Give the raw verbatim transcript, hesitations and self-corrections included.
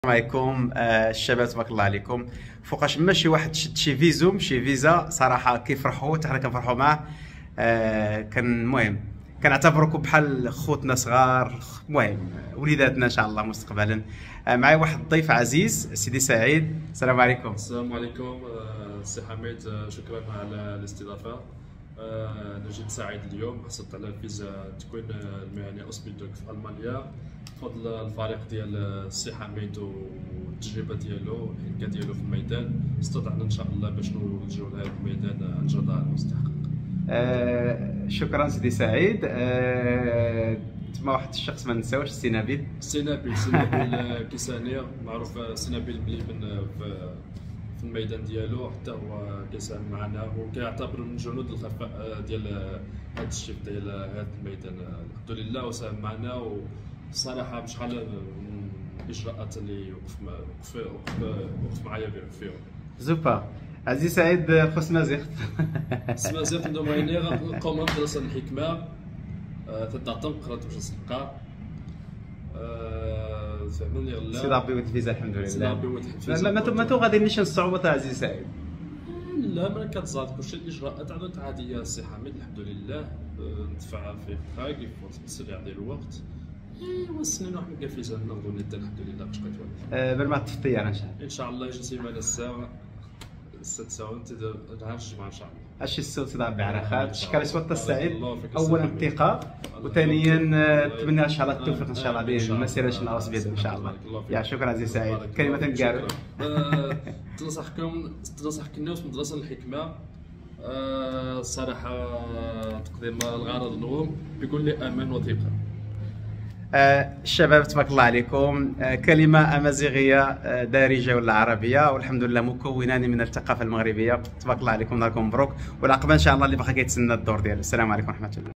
عليكم آه، الشباب تبارك الله عليكم. فوقاش ما شي واحد شد شي فيزوم شي فيزا صراحه كيفرحوا حتى حنا كنفرحوا معاه. آه، كان المهم كنعتبركم بحال خوتنا صغار، المهم وليداتنا ان شاء الله مستقبلا. آه، معايا واحد الضيف عزيز سيدي سعيد. السلام عليكم. السلام عليكم آه، سي حميد، آه، شكرا على الاستضافه. آه، انا جيت سعيد اليوم، حصلت على فيزا التكوين المهني اوسبيدوك في المانيا بفضل الفريق ديال السي حميد والتجربه ديالو والحكايه ديالو في الميدان. استطعنا ان شاء الله باش نوجهوا لهذا الميدان الجزاء المستحق. آه، شكرا سيدي سعيد. آه، تما واحد الشخص ما نساوش، السي نبيل. السي نبيل السي نبيل كيسانيه معروف، السي نبيل مليبن في في الميدان ديالو، حتى هو كيساهم معنا وكيعتبر من جنود الخفاء ديال هذا الشيء ديال هذا الميدان. الحمد لله وساهم معنا، والصراحه بشحال من الاجراءات اللي وقف وقف وقف معايا فيهم. زوبا عزيز سعيد خص مازيغ مازيغ ندوم عيني قوم مدرسه الحكمه تدعتم قرات واش نسلقى فهمني غلا سي ربي ود الفيزا الحمد لله. سي ربي ود الفيزا. لا ما تو غادي نيشان الصعوبات عزيز سعيد. لا ما كتزاد كلشي الاجراءات عاد عاديه السي حميد الحمد لله. ندفع في خايك بسرعه ديال الوقت. ايوا السنين واحد كاع فيزا ناخذ ندير الحمد لله باش كتولي. بال ما تفطير ان شاء الله. ان شاء الله يجي سيمانه الساعه السادسه ونت نهار الجمعه ان شاء الله. اشي الصوت تاع بعرخات شكرا سوات السعيد. اولا الثقه الثقه، وثانيا نتمنى ان شاء الله التوفيق ان شاء الله بالمسيره ان شاء الله وسبيد ان شاء الله. يا شكرا عزيز سعيد. كلمه كاع تنصحكم تنصحك الناس من مدرسه الحكمه. الصراحه تقديم الغرض النوم بيكون لي امان وثقه. آه، الشباب تبارك الله عليكم. آه، كلمة أمازيغية آه، دارجة ولا عربية، والحمد لله مكونان من الثقافة المغربية. تبارك الله عليكم، نهاركم مبروك، والعقبة إن شاء الله اللي باقي كيتسنى الدور ديالو. السلام عليكم ورحمة الله.